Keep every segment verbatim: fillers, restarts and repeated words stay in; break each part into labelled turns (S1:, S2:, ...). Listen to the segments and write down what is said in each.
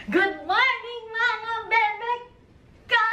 S1: Good morning mga bebe ka!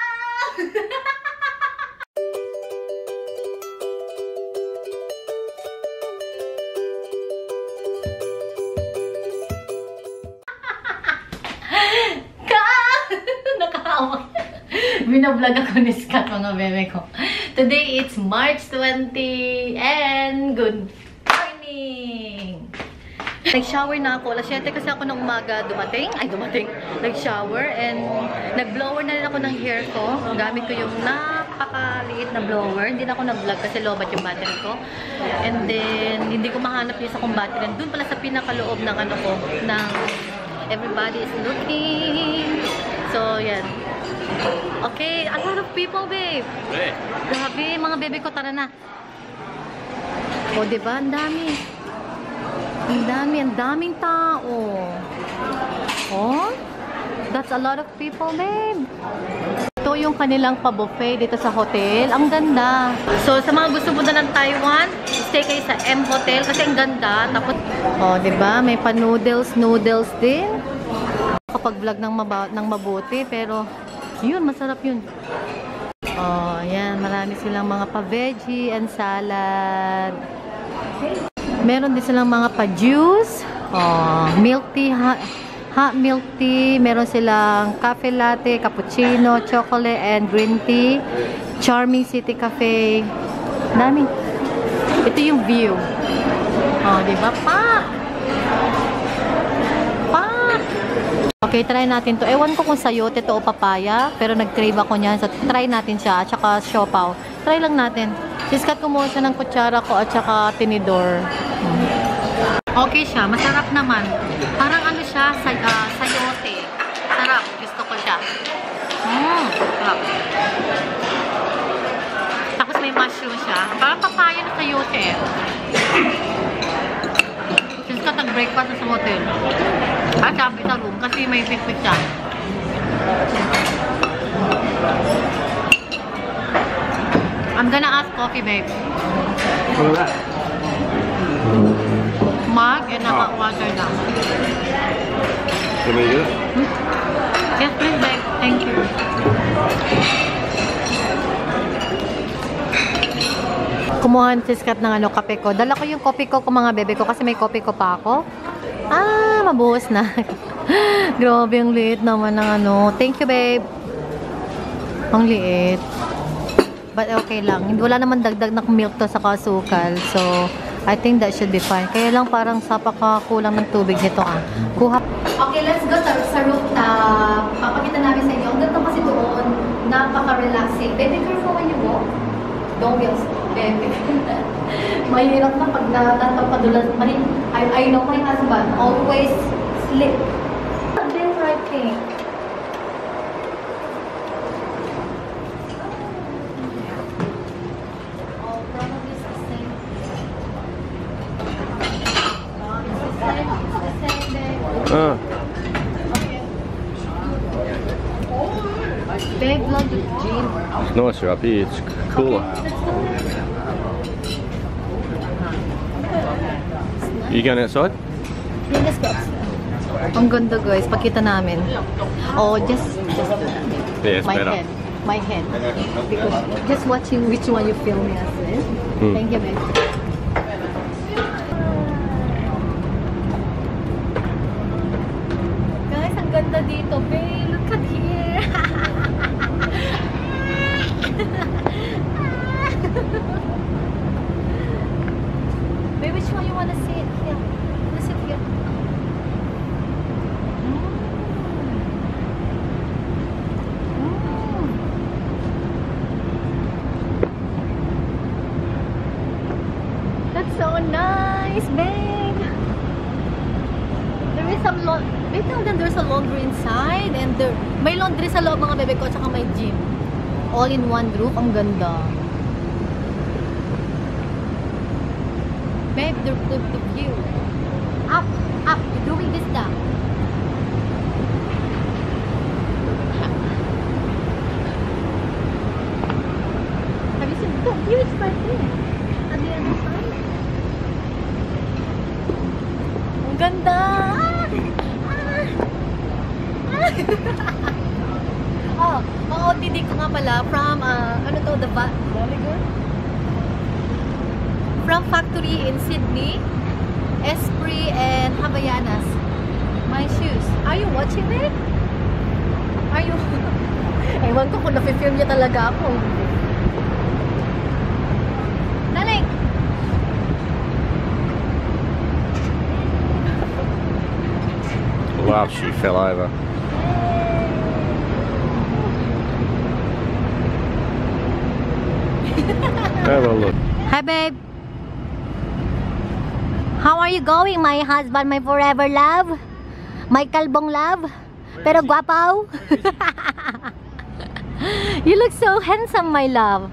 S1: Ka! Nakaawa. Binablog ako ni Scott mga bebe ko. Today it's March twentieth and good morning! Nag-shower na ako. alas siyete kasi ako ng umaga dumating. Ay, dumating. Nag-shower and nag-blower na rin ako ng hair ko. Gamit ko yung napakaliit na blower. Hindi na ako nag-vlog kasi lobat yung battery ko. And then, hindi ko mahanap yung sa kong battery. And doon pala sa pinakaloob ng ano ko, ng everybody is looking. So, yan. Okay, a lot of people, babe.
S2: Hey.
S1: Grabe, mga bebe ko, tara na. O, diba? Ang dami. Ang dami, ang daming tao. Oh, that's a lot of people, babe. Ito yung kanilang pa-buffet dito sa hotel. Ang ganda. So, sa mga gusto punta ng Taiwan, stay kayo sa M Hotel kasi ang ganda. Tapos, oh, diba? May pa-noodles, noodles din. Kapag vlog ng, ng mabuti, pero yun, masarap yun. Oh, yan. Marami silang mga pa-veggie and salad. Meron din silang mga pa-juice, oh, milk tea, hot, hot milk tea. Meron silang cafe latte, cappuccino, chocolate, and green tea. Charming City Cafe. Dami. Ito yung view. Oh, diba? Pa! Pa! Okay, try natin to. Ewan ko kung sayote to o papaya, pero nag-crave ako niyan. So, try natin siya. At saka siopaw. Try lang natin. Siskat kumuha siya ng kutsara ko at saka tinidor. Okay siya. Masarap naman. Parang ano siya, say, uh, sayote. Sarap. Gusto ko siya. Mmm. Sarap. Tapos may mushroom siya. Parang papaya na sayote. Siskat nag-breakfast sa hotel. At sabi sa room kasi may biscuit siya. I'm gonna ask coffee, babe.
S2: What is that?
S1: Mug and a hot water now.
S2: Can we do it?
S1: Hmm? Yes, please, babe. Thank you. Kumuha si Scott ng ano, kape ko. Dala ko yung kopi ko kung mga bebe ko kasi may kopi ko pa ako. Ah, mabuhos na. Grabe, ang liit naman ng ano. Thank you, babe. Ang liit. But okay lang. Wala naman dagdag na milk to sa kasukal. So, I think that should be fine. Kaya lang parang sapakakulang ng tubig nito ah. Kuha. Okay, let's go sa, sa rooftop. Papakita namin sa inyo. Ang ganda kasi doon. Napaka-relaxing. Baby, careful when you walk. Don't get baby. Mahirap na pag natatapadulan. I, I know my husband always slip. Then right thing.
S2: Uh.
S1: Babe, love the gym.
S2: It's nicer up here. It's cooler. You going outside?
S1: Yeah, let's go. Ang ganda, guys. Pakita namin. Oh, just, just
S2: Yeah, it's
S1: my
S2: better.
S1: head. My head. Because just watching which one you film me as this.
S2: Mm.
S1: Thank you, babe. Guys, ang ganda dito, babe. Look at here. Babe, which one you wanna sit? Here. Wanna sit here? That's so nice, babe. There is some laundry. Wait lang, then there's a laundry inside, and there may laundry sa loob mga bebe ko, at saka may gym. All in one roof. Ang ganda. Babe, the, the, the view. Up, up. You're doing this now. Have you seen the view? It's right there. At the other side. Ang ganda! Ah! Ah! Ah! Oh, ang O T D ko nga pala from, uh, ano to, the va from factory in Sydney, Esprit and Havaianas. My shoes. Are you watching it? Are you? Ewan ko kung nafe-film niya talaga ako. Daling!
S2: Wow, she fell over. Have a look.
S1: Hi, babe. How are you going, my husband, my forever love? My kalbong love? Pero guapo? You look so handsome, my love.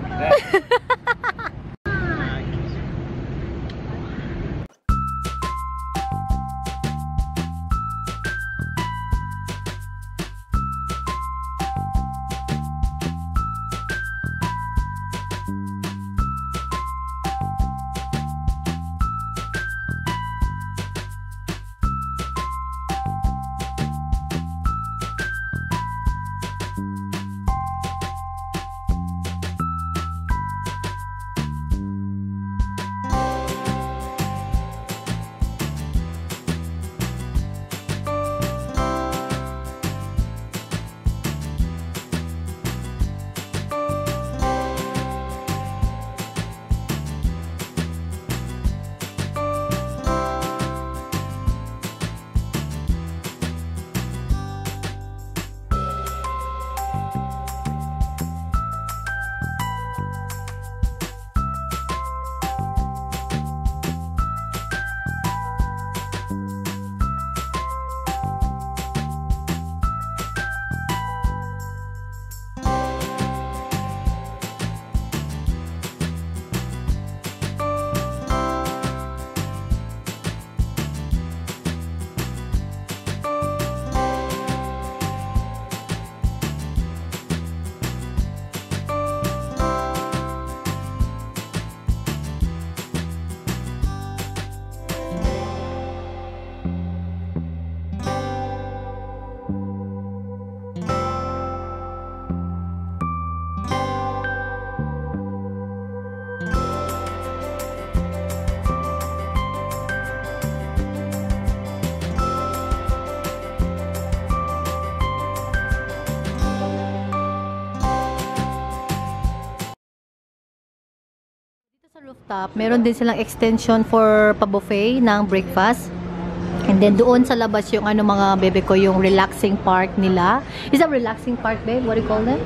S1: Rooftop, meron din silang extension for pa-buffet ng breakfast. And then doon sa labas yung ano mga bebe ko, yung relaxing park nila. Is that relaxing park, babe? What do you call them?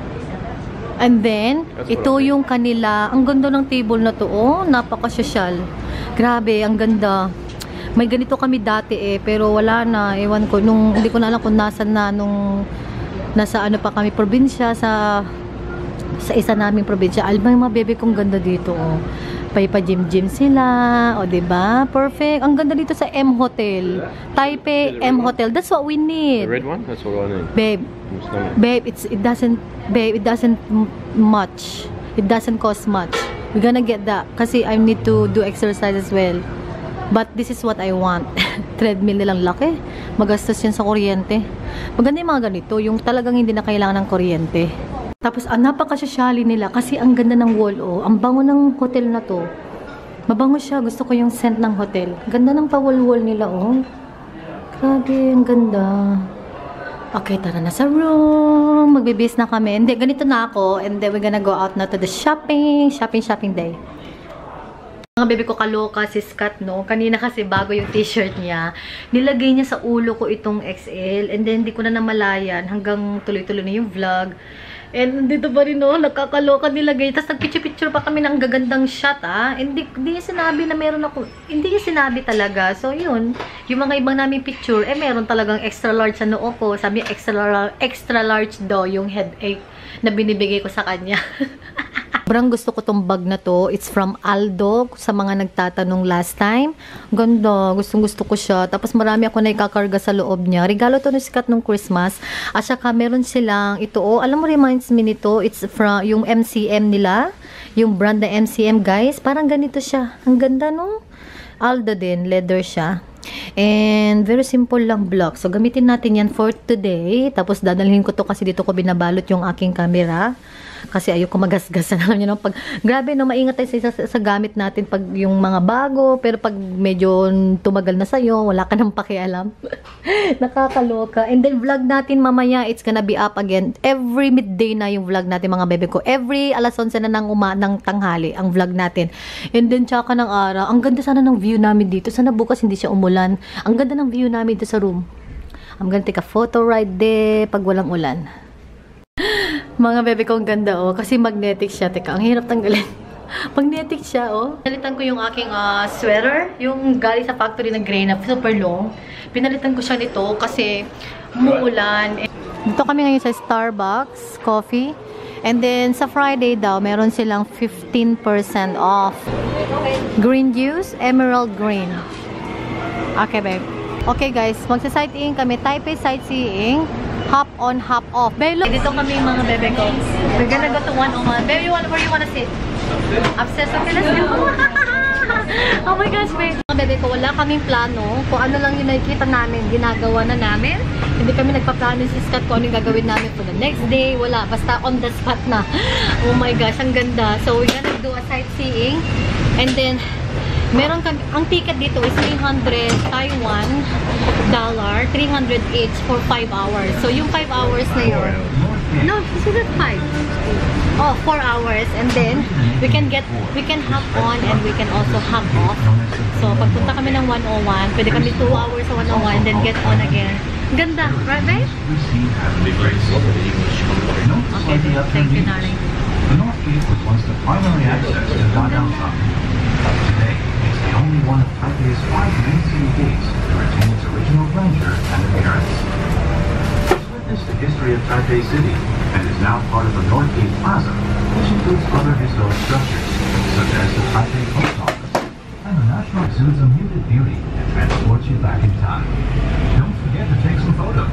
S1: And then,
S2: That's
S1: ito yung kanila. Ang ganda ng table na to, oh. Napaka-sosyal. Grabe, ang ganda. May ganito kami dati eh, pero wala na. Ewan ko, nung, hindi ko na alam kung nasa na, nung nasa ano pa kami, probinsya, sa sa isa naming probinsya. Alba yung mga bebe kong ganda dito, oh. Pa-gym-gym sila, o oh, diba? Perfect. Ang ganda dito sa M Hotel. Taipei M Hotel. That's what we need.
S2: The red one? That's what I need.
S1: Babe, babe, it's it doesn't, babe, it doesn't much. It doesn't cost much. We're gonna get that. Kasi I need to do exercise as well. But this is what I want. Treadmill nilang laki. Magastos yan sa kuryente. Maganda yung mga ganito. Yung talagang hindi na kailangan ng kuryente. Tapos, ah, napakasosyali nila kasi ang ganda ng wall, oh. Ang bango ng hotel na to. Mabango siya. Gusto ko yung scent ng hotel. Ganda ng pa-wall-wall nila, oh. Grabe, ang ganda. Okay, tara na sa room. Magbibis na kami. Hindi, ganito na ako. And then, we're gonna go out na to the shopping. Shopping, shopping day. Mga bebe ko kaloka si Scott, no? Kanina kasi bago yung t-shirt niya, nilagay niya sa ulo ko itong X L. And then, di ko na namalayan hanggang tuloy-tuloy na yung vlog. And dito pa rin, no? Nagkakaloka nilagay. Tapos nagpicture-picture pa kami ng gagandang shot, ah. And di, di sinabi na meron ako. Hindi niya sinabi talaga. So, yun. Yung mga ibang namin picture, eh, meron talagang extra large sa noo ko. Sabi niya, extra, extra large daw yung headache na binibigay ko sa kanya. Sobrang gusto ko tong bag na to. It's from Aldo. Sa mga nagtatanong last time. Ganda. Gustong gusto ko siya. Tapos marami ako na ikakarga sa loob niya. Regalo to ni Scott nung Christmas. At saka meron silang ito. Oh, alam mo, reminds me nito. It's from yung M C M nila. Yung brand na M C M, guys. Parang ganito siya. Ang ganda, no? Aldo din. Leather siya. And very simple lang vlog. So, gamitin natin yan for today. Tapos, dadalhin ko to kasi dito ko binabalot yung aking camera. Kasi ayoko magasgasan. Alam nyo, no? Pag, grabe, no? Maingat tayo sa, sa, sa gamit natin pag yung mga bago. Pero pag medyo tumagal na sa'yo, wala ka nang pakialam. Nakakaloka. And then, vlog natin mamaya, it's gonna be up again. Every midday na yung vlog natin, mga bebe ko. Every alas onse na ng, uma, ng tanghali, ang vlog natin. And then, tsaka ng araw. Ang ganda sana ng view namin dito. Sana bukas hindi siya umulan. Ang ganda ng view namin dito sa room. I'm gonna take a photo right there pag walang ulan. Mga bebe ko, ang ganda, oh. Kasi magnetic siya. Teka, ang hirap tanggalin. Magnetic siya, oh. Pinalitan ko yung aking uh, sweater. Yung galing sa factory na gray na super long. Pinalitan ko siya nito kasi umuulan. Dito kami ngayon sa Starbucks Coffee. And then, sa Friday daw, meron silang fifteen percent off. Green juice, emerald green. Okay, babe. Okay, guys. Magsa-sightseeing kami. Taipei sightseeing. Hop on, hop off. Babe, look. Dito kami mga bebe ko. We're gonna go to one oh one. Babe, you want, where you wanna sit? Upstairs. Okay, let's go. Oh my gosh, babe. Mga bebe ko, wala kaming plano. Kung ano lang yung nakikita namin, ginagawa na namin. Hindi kami nagpa-plano si Scott kung ano yung gagawin namin for the next day. Wala. Basta on the spot na. Oh my gosh, ang ganda. So, we're gonna do a sightseeing. And then, meron kami, ang ticket dito is three hundred Taiwan dollar, three hundred each for five hours. So, yung five hours na yun. No, this is five. Oh, four hours. And then, we can get, we can hop on and we can also hop off. So, pagpunta kami ng one oh one, pwede kami two hours sa one oh one, then get on again. Ganda, right, babe? Okay, thank you, darling.
S3: The North Gate was once the primary access to Dadao Shopping. Today, it's the only one of Taipei's five main city gates to retain its original grandeur and appearance. It's witnessed the history of Taipei City and is now part of the North Gate Plaza, which includes other historic structures, such as the Taipei Post Office, and the National Zoo's a muted beauty that transports you back in time. Don't forget to take some photos.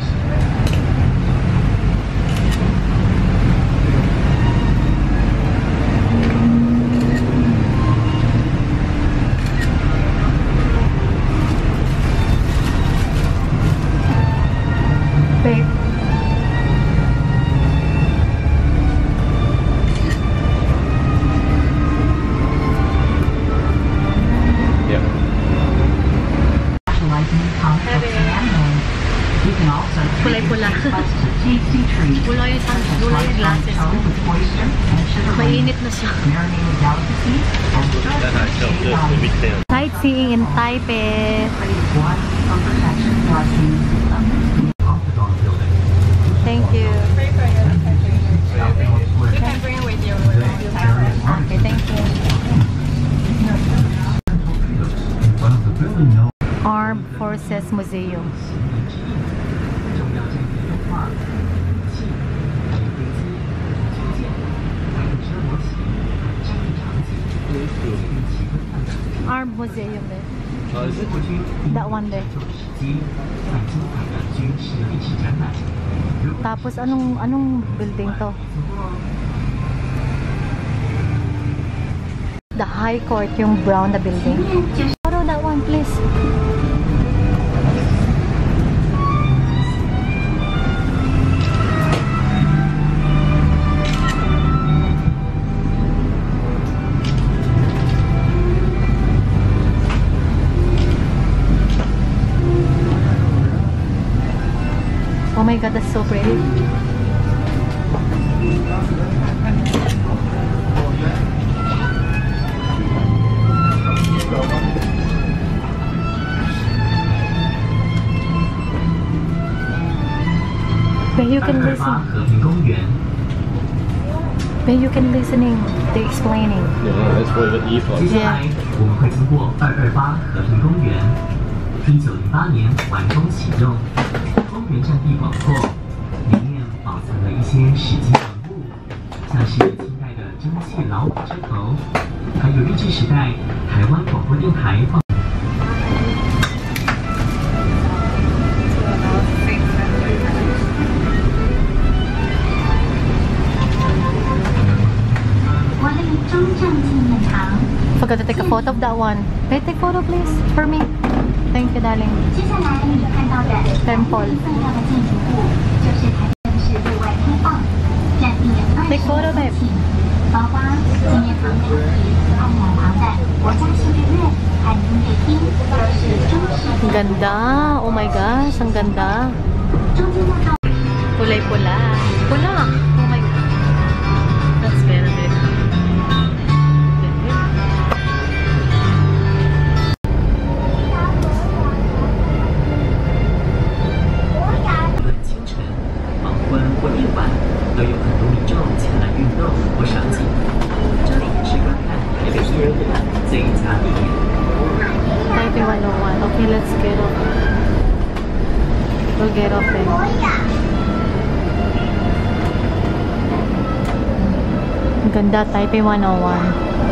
S1: Babe.
S2: Yeah.
S4: Specializing in comic books and anime. You can also treat
S1: Pula-pula.
S4: your taste buds to tasty treats.
S1: Wala yung,
S4: such as
S1: wala yung
S4: white
S1: glasses.
S4: toast with oyster and sugar
S1: Mainit na siya.
S4: marinated delicacies and stir-fried
S1: Sightseeing in Taipei.
S4: one for protection blessings of the
S3: Octagon Building.
S1: Thank you.
S3: Octagon Square.
S5: You can bring it with you.
S1: Okay, thank you.
S3: In front of the building known
S1: Armed Forces Museum. Armed Museum there. That one there. Tapos anong anong building to? The High Court, yung brown na building. Borrow that one, please. Oh my God, that's so pretty. But you can listen.
S3: 和平公园
S1: But you can listening. They explaining.
S2: Yeah, that's what the earplugs.
S3: 接下来我们会经过二二八和平公园，一九零八年完工启用，公园占地广阔，里面保存了一些史迹文物，像是清代的蒸汽老虎车头，还有日治时代台湾广播电台放。
S1: Forgot to take a photo of that one. May take photo please for me. Thank you, darling.
S5: 接下来你看到的
S1: Temple.
S5: 重要的建筑物就是台北市对外开放，占地二
S1: Take photo, babe.
S5: 包括纪念堂主题、爱两旁的国家戏剧院和音乐厅，都是中式
S1: Ang ganda. Oh my gosh, ang ganda.
S5: 中间那道
S1: Kulay-pula. Pula. Oh my god. That's very big. Okay.
S6: 无论清晨、黄昏或夜晚，都有很多民众前来运动或赏景。这里是观看台北艺人馆最佳地点。
S1: Taipei one oh one. Okay, let's get off. We'll get off then. Ang ganda, Taipei one oh one.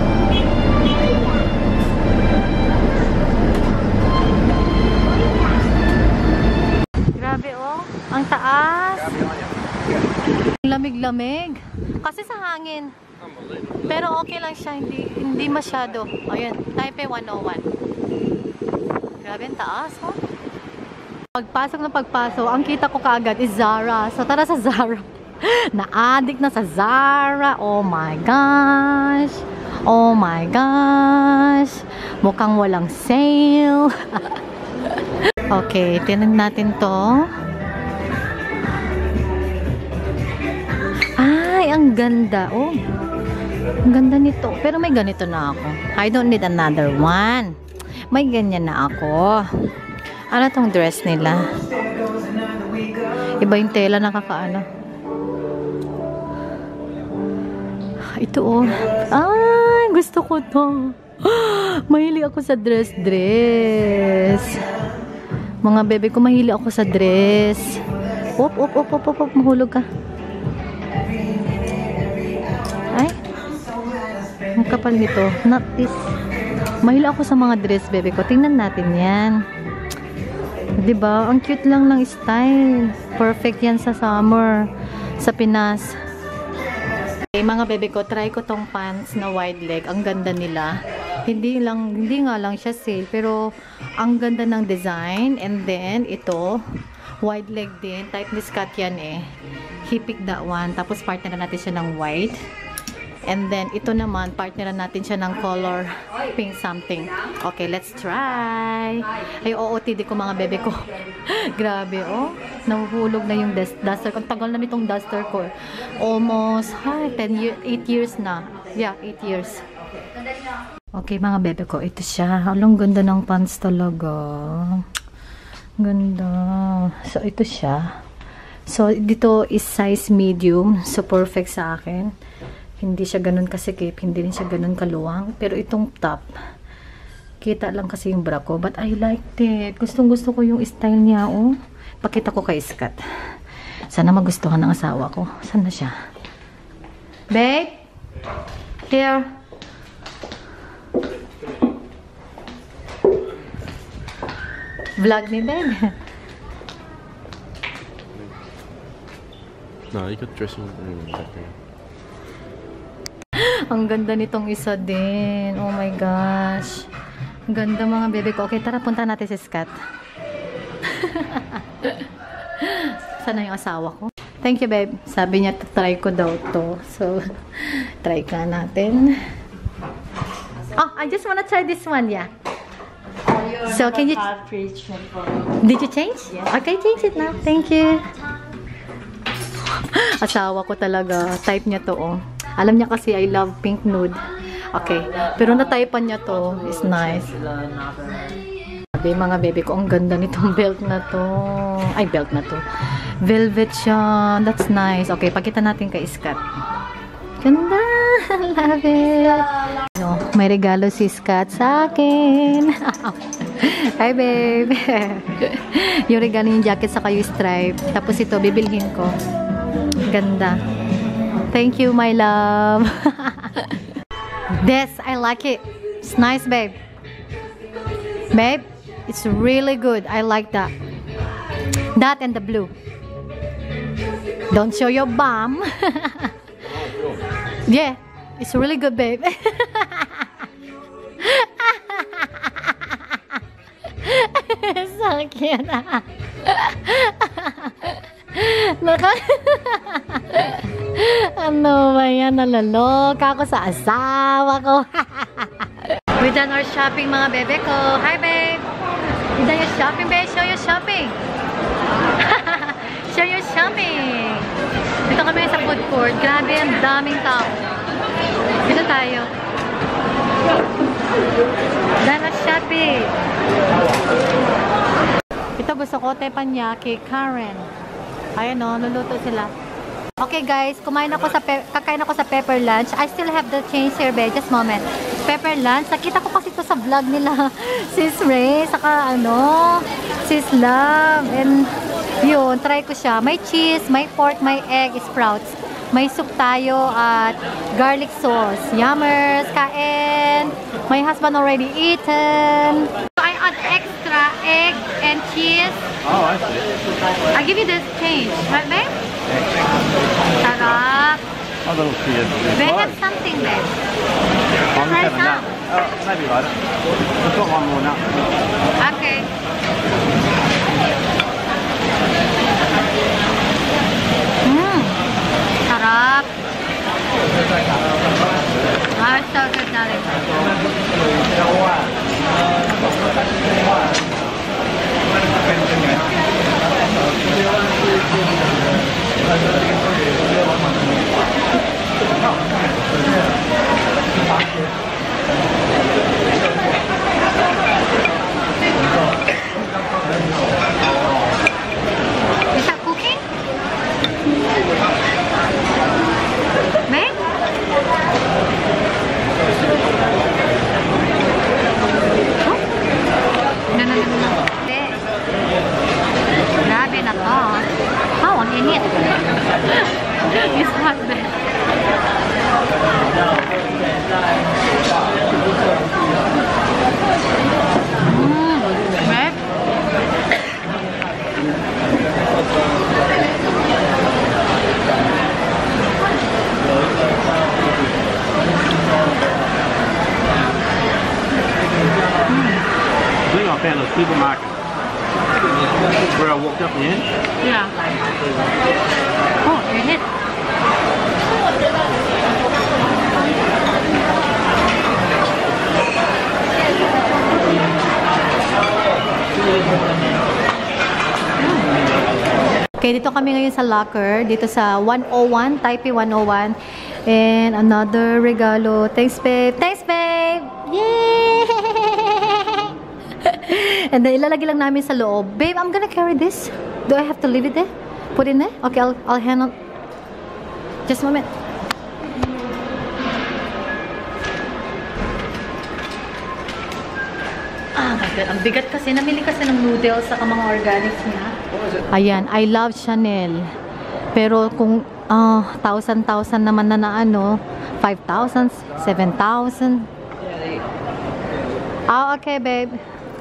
S1: Grabe oh, ang taas. Lamig-lamig. Kasi sa hangin. Pero okay lang siya, hindi hindi masyado. Ayun, Taipei one oh one. Grabe ang taas, oh. Pagpasok na pagpasok, ang kita ko kaagad is Zara. So tara sa Zara. Na-addict na sa Zara. Oh my gosh. Oh my gosh. Mukhang walang sale. Okay, tinan natin to. Ay, ang ganda. Oh. Ang ganda nito. Pero may ganito na ako. I don't need another one. May ganyan na ako. Ano tong dress nila? Iba yung tela, nakakaano. Ito oh. Ay, gusto ko to. Mahilig ako sa dress-dress. Mga bebe ko, mahilig ako sa dress. Op, op, op, op, op, op. Mahulog ka. Ay. Ang kapal nito. Not this. Mahilig ako sa mga dress, bebe ko. Tingnan natin yan. Diba? Ang cute lang ng style. Perfect yan sa summer. Sa Pinas. Okay, mga bebe ko, try ko tong pants na wide leg. Ang ganda nila. Hindi lang, hindi nga lang siya sale, pero ang ganda ng design. And then, ito, wide leg din. Type ni Scott yan eh. He picked that one. Tapos, partner natin siya ng white. And then, ito naman, partner natin siya ng color pink something. Okay, let's try. Ay, O O T D ko mga bebe ko. Grabe, oh. Nahuhulog na yung duster. Ang tagal na nitong duster ko. Almost, ha, ten years, eight years na. Yeah, eight years. Okay, mga bebe ko, ito siya. Alang ganda ng pants talaga. Ganda. So, ito siya. So, dito is size medium. So, perfect sa akin. Hindi siya ganun kasikip, hindi rin siya ganun kaluwang. Pero itong top, kita lang kasi yung bra ko. But I liked it. Gustong gusto ko yung style niya, oh. Pakita ko kay Scott. Sana magustuhan ng asawa ko. Saan na siya? Babe? Here. Vlog ni babe.
S2: No, you could dress in that thing.
S1: Ang ganda nitong isa din. Oh my gosh. Ang ganda mga bebe ko. Okay, tara punta natin si Scott. Sana yung asawa ko. Thank you, babe. Sabi niya, try ko daw to. So, try ka natin. Oh, I just wanna try this one, yeah. So, can you... Did you change? Okay, change it now. Thank you. Asawa ko talaga. Type niya to, oh. Alam niya kasi I love pink nude. Okay. Pero na-typean niya to. Is nice. Sabi, mga bebe ko, ang ganda nitong belt na to. Ay, belt na to. Velvet siya. That's nice. Okay, pakita natin kay Scott. Ganda. Love it. No, may regalo si Scott sa akin. Hi, babe. Yung regalo yung jacket sa kayo stripe. Tapos ito, bibilhin ko. Ganda. Thank you, my love. This, I like it. It's nice, babe. Babe, it's really good. I like that. That and the blue. Don't show your bum. Yeah, it's really good, babe. So cute. Naka... Ano ba yan? Nalaloka ako sa asawa ko. We done our shopping, mga bebe ko. Hi, babe. We done your shopping, babe. Show your shopping. Show your shopping. Dito kami sa food court. Grabe, ang daming tao. Dito tayo. Done our shopping. Ito gusto ko, teppanyaki, Karen. Ayan o, luluto sila. Okay guys, kumain ako sa kakain ako sa pepper lunch. I still have the change here, babe. Just moment. Pepper lunch. Nakita ko kasi ito sa vlog nila. Sis Ray, saka ano, Sis Love. And yun, try ko siya. May cheese, may pork, may egg, sprouts. May soup tayo at garlic sauce. Yummers, kain. My husband already eaten. So I add extra egg and cheese.
S2: Oh, I see.
S1: I give you this change. Right, babe? Sarap.
S2: A little cheese.
S1: They have something there.
S2: One
S1: Try
S2: seven nut.
S1: some.
S2: Oh, maybe like that. Let's put one more nut.
S1: Okay. Mmm. Sarap. Ah, it's so good, darling. Is that cooking? May? Oh? No, no, no, no. Grabe na to. Oh, ang init. It's hot there. Mmm, babe.
S2: I think I found a supermarket where I walked up the end.
S1: Yeah. Oh, you're hit. Okay, dito kami ngayon sa locker. Dito sa one oh one, Taipei one oh one. And another regalo. Thanks, babe. Thanks, babe! Yay! And then ilalagay lang namin sa loob. Babe, I'm gonna carry this. Do I have to leave it there? Put it in there? Okay, I'll, I'll handle. Just a moment. Ah, my God. Ang bigat kasi. Namili kasi ng noodles sa mga organics niya. Ayan, I love Chanel. Pero kung ah, thousand, thousand naman na na ano, five thousand, seven thousand. Ah, okay, babe.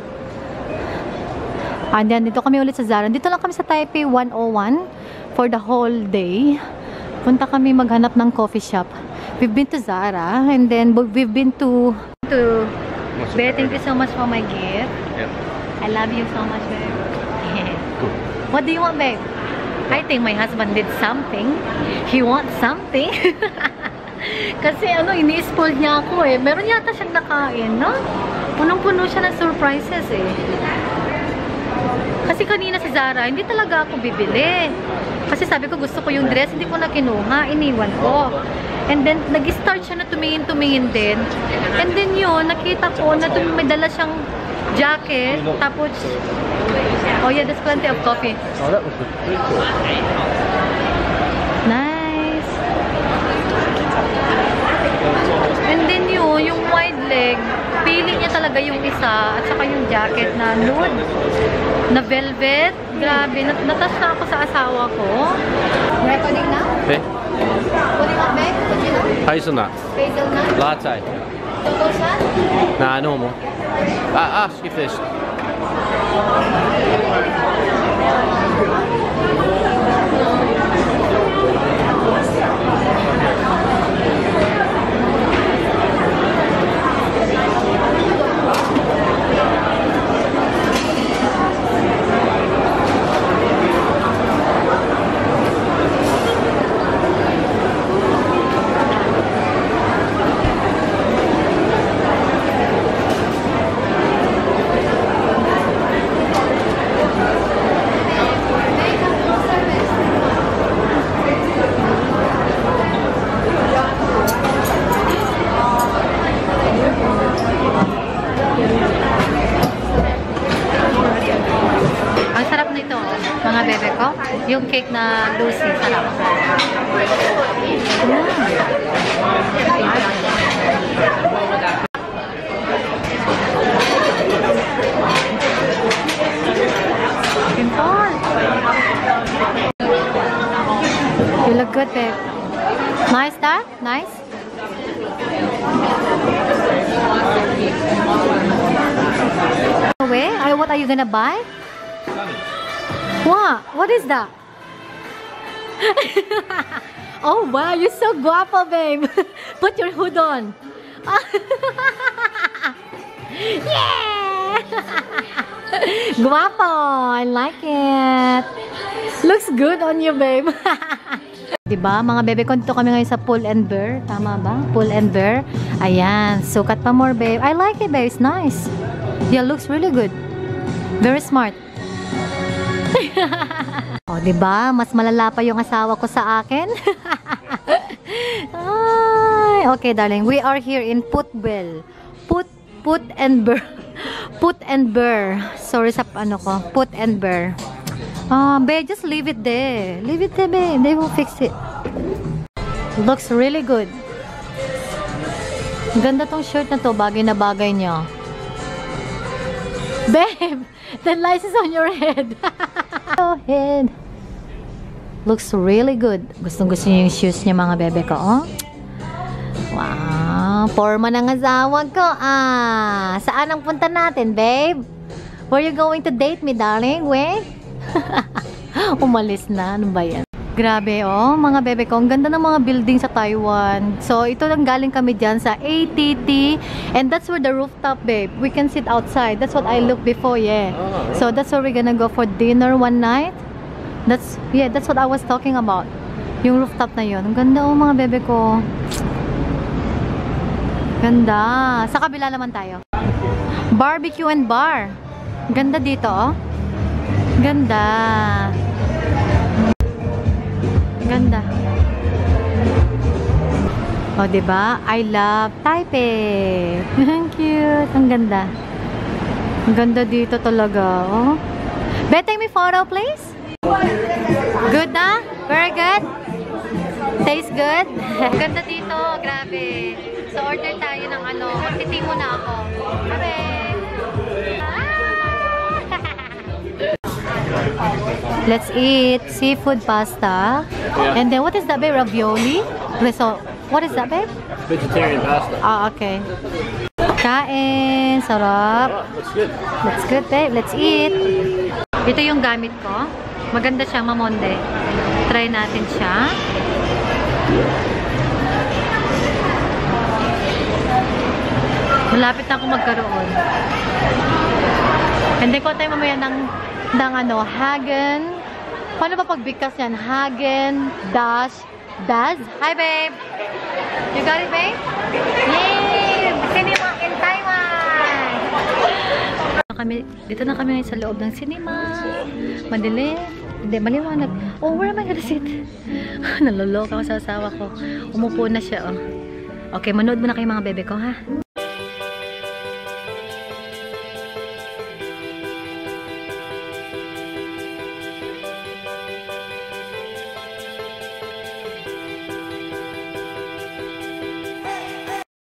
S1: And then, dito kami ulit sa Zara. Dito lang kami sa Taipei one oh one for the whole day. Punta kami maghanap ng coffee shop. We've been to Zara and then we've been to... to Babe, thank you so much for my gift.
S2: Yeah.
S1: I love you so much, babe. What do you want, babe? I think my husband did something. He wants something. Kasi ano, ini-spoil niya ako eh. Meron yata siyang nakain, no? Punong-puno siya ng surprises eh. Kasi kanina sa Zara, hindi talaga ako bibili. Kasi sabi ko gusto ko yung dress, hindi ko na kinuha, iniwan ko. And then, nag-start siya na tumingin-tumingin din. And then yun, nakita ko na may dala siyang jacket. Tapos, oh yeah, there's plenty of coffee.
S2: Oh, that was the food court.
S1: Nice. And then yun, yung wide leg, pili niya talaga yung isa. At saka yung jacket na nude. Na velvet. Grabe, nat natas na ako sa asawa ko. Recording now?
S2: Okay.
S1: Putting up back?
S2: Hazelnut.
S1: Hazelnut?
S2: Latte.
S1: Choco shot?
S2: Nah, normal. Uh, ask if there's...
S1: Yung cake na Lucy, sarap. Simple. You look good, babe. Nice, that? Nice? Wait, I, what are you gonna buy? What? What is that? Oh wow, you're so guapo, babe. Put your hood on. Yeah! Guapo, I like it. Looks good on you, babe. Diba, mga bebe ko, dito kami ngayon sa Pull and Bear. Tama ba? Pull and Bear. Ayan, sukat pa more, babe. I like it, babe. It's nice. Yeah, looks really good. Very smart. Oh, diba? Mas malala pa yung asawa ko sa akin. Ay, okay, darling. We are here in Putbel. Put, Put and Bear. Put and Bear. Sorry sa ano ko. Put and Bear. Ah, uh, babe, just leave it there. Leave it there, babe. They will fix it. Looks really good. Ganda tong shirt na to. Bagay na bagay niya. Babe, the lights is on your head. Go ahead. Looks really good. Gustong gusto niyo yung shoes niya, mga bebe ko, oh. Wow, forma ng asawa ko. Ah, saan ang punta natin, babe? Where you going to date me, darling? We? Umalis na. Ano ba yan? Grabe, oh. Mga bebe ko. Ang ganda ng mga building sa Taiwan. So, ito lang galing kami dyan sa A T T. And that's where the rooftop, babe. We can sit outside. That's what I looked before, yeah. So, that's where we're gonna go for dinner one night. That's, yeah, that's what I was talking about. Yung rooftop na yun. Ang ganda, oh, mga bebe ko. Ganda. Sa kabila naman tayo. Barbecue and bar. Ganda dito, oh. Ganda. Ganda. O, diba? I love Taipei. Ang cute. Ang ganda. Ang ganda dito talaga, oh. Be, take me photo, please. Good na? Very good? Tastes good? Ganda dito. Grabe. So, order tayo ng ano. Magtiting muna ako. Grabe. Let's eat seafood pasta.
S2: Yeah.
S1: And then what is that, babe? Ravioli? So, what is that, babe?
S2: Vegetarian pasta.
S1: Ah, okay. Kain. Sarap.
S2: Oh, looks good.
S1: Looks good, babe. Let's eat. Ito yung gamit ko. Maganda siya, mamonde. Try natin siya. Malapit na ako magkaroon. And then, kuha tayo mamaya ng ng ano, Hagen. Paano ba pagbigkas yan? Hagen, Dash, Daz. Hi, babe! You got it, babe? Yay! Cinema in Taiwan! Kami, dito na kami sa loob ng cinema. Madilim. Hindi, maliwanag. Oh, where am I gonna sit? Naloloka ako sa asawa ko. Umupo na siya, oh. Okay, manood muna kayo mga bebe ko, ha?